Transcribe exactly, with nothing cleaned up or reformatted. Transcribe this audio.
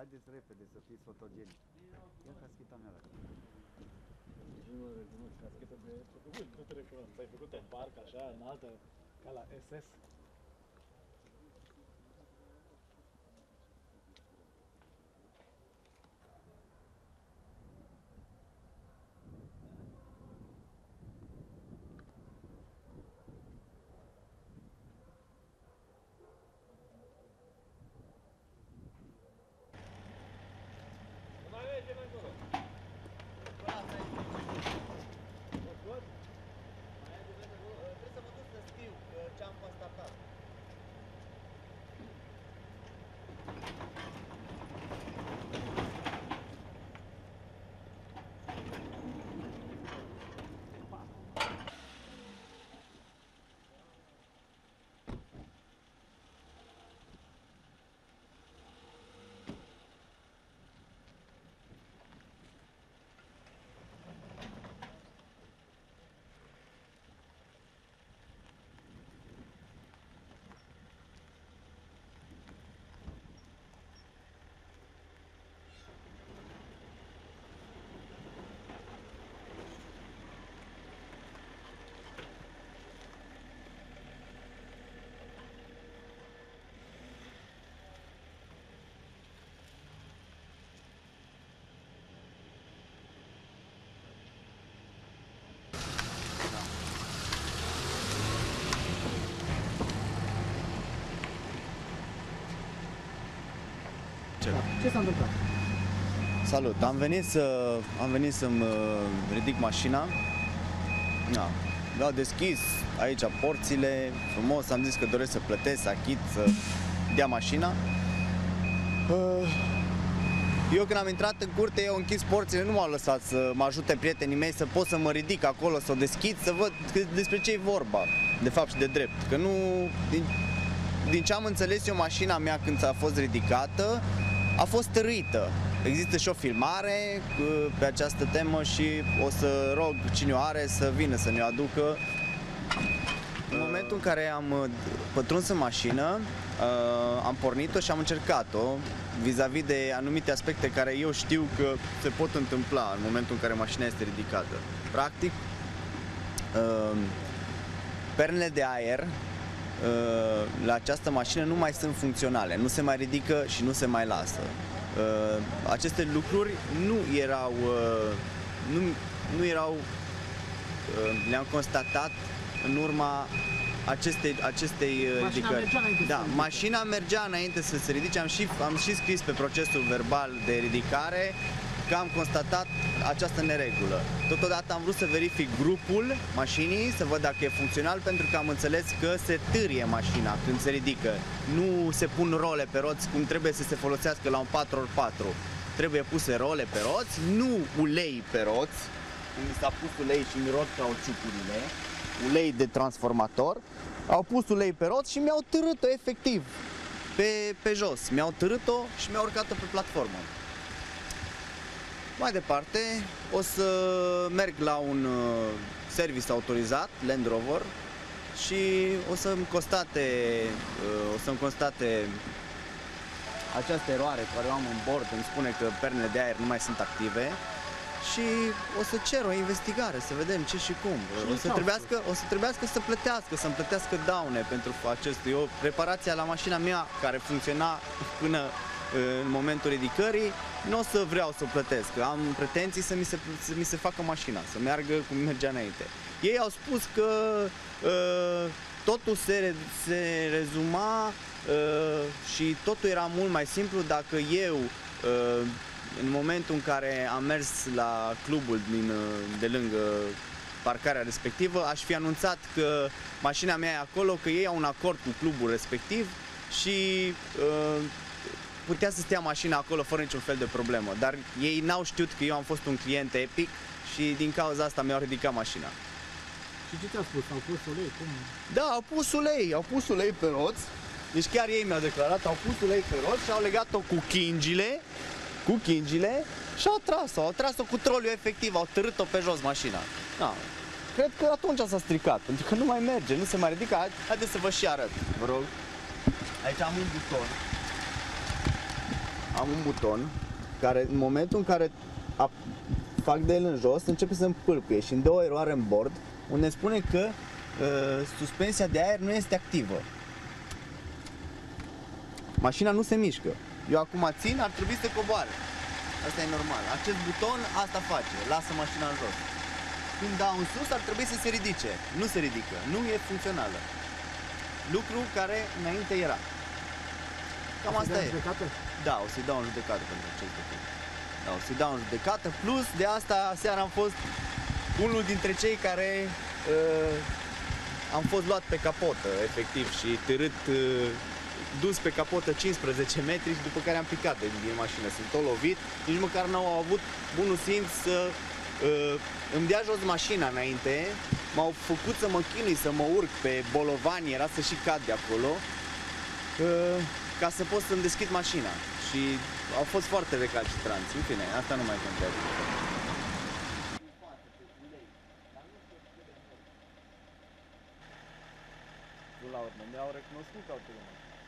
haideți repede să fiți fotogeni. Ia cascheta mea dacă. Nu recunosc, cascheta de fotogeni, nu te recunosc. Ți-ai făcut în parc, așa, înaltă, ca la S S. Ce s-a întâmplat? Salut, am venit să am venit să-mi ridic mașina. Da. Le-au deschis aici porțile, frumos, am zis că doresc să plătesc, să achit, să dea mașina. Eu când am intrat în curte, eu închis porțile, nu m-au lăsat să mă ajute prietenii mei să pot să mă ridic acolo, să o deschid, să văd despre ce e vorba, de fapt și de drept. Că nu, din, din ce am înțeles eu, mașina mea când a fost ridicată, a fost târâită. Există și o filmare pe această temă și o să rog cine o are să vină să ne-o aducă. În momentul în care am pătruns în mașină, am pornit-o și am încercat-o vis-a-vis de anumite aspecte care eu știu că se pot întâmpla în momentul în care mașina este ridicată. Practic, pernele de aer la această mașină nu mai sunt funcționale, nu se mai ridică și nu se mai lasă. Aceste lucruri nu erau, nu, nu erau, le-am constatat în urma acestei, acestei ridicări. Da, mașina mergea înainte să se ridice, am și, am și scris pe procesul verbal de ridicare că am constatat această neregulă. Totodată am vrut să verific grupul mașinii, să văd dacă e funcțional, pentru că am înțeles că se târie mașina când se ridică. Nu se pun role pe roți cum trebuie să se folosească la un patru pe patru. Trebuie puse role pe roți, nu ulei pe roți. Când mi s-a pus ulei și mirot cauciucurile, ulei de transformator, au pus ulei pe roți și mi-au târât-o efectiv pe, pe jos. Mi-au târât-o și mi-au urcat-o pe platformă. Mai departe, o să merg la un service autorizat, Land Rover, și o să-mi constate, o să-mi constate această eroare care o am în bord, îmi spune că pernele de aer nu mai sunt active și o să cer o investigare, să vedem ce și cum. O să trebuiască, o să trebuiască să plătească, să-mi plătească daune pentru acest. Eu, reparația la mașina mea, care funcționa până în momentul ridicării, nu o să vreau să o plătesc, am pretenții să mi se, să mi se facă mașina, să meargă cum mergea înainte. Ei au spus că uh, totul se, se rezuma uh, și totul era mult mai simplu dacă eu, uh, în momentul în care am mers la clubul din, de lângă parcarea respectivă, aș fi anunțat că mașina mea e acolo, că ei au un acord cu clubul respectiv și uh, putea să stea mașina acolo fără niciun fel de problemă, dar ei n-au știut că eu am fost un client Epic și din cauza asta mi-au ridicat mașina. Și ce ți-a spus? Au pus ulei? Cum? Da, au pus ulei, au pus ulei pe roți, deci chiar ei mi-au declarat, au pus ulei pe roți și au legat-o cu chingile, cu chingile și au tras-o, au tras-o cu troliu efectiv, au târât-o pe jos mașina. Da. Cred că atunci s-a stricat, pentru că nu mai merge, nu se mai ridică. Haideți să vă și arăt, vă rog. Aici am un buton. am un buton care în momentul în care ap- fac de el în jos, începe să împâlpâie și îmi dă o eroare în bord unde spune că uh, suspensia de aer nu este activă. Mașina nu se mișcă. Eu acum țin, ar trebui să coboare. Asta e normal. Acest buton asta face, lasă mașina în jos. Când dau în sus, ar trebui să se ridice. Nu se ridică, nu e funcțională. Lucru care înainte era. Cam asta e. Judecată? Da, o să-i dau în judecată pentru acest lucru. Da, o să-i dau în judecată. Plus, de asta, seara am fost unul dintre cei care uh, am fost luat pe capotă, efectiv, și târât, uh, dus pe capotă cincisprezece metri și după care am picat din, din mașină. Sunt tot lovit, nici măcar n-au avut bunul simț să uh, îmi dea jos mașina înainte. M-au făcut să mă chinui, să mă urc pe bolovani, era să și cad de acolo. Uh, ca să pot să-mi deschid mașina și au fost foarte recalcitranți. În fine, asta nu mai contează. La urmă, mi-au recunoscut că au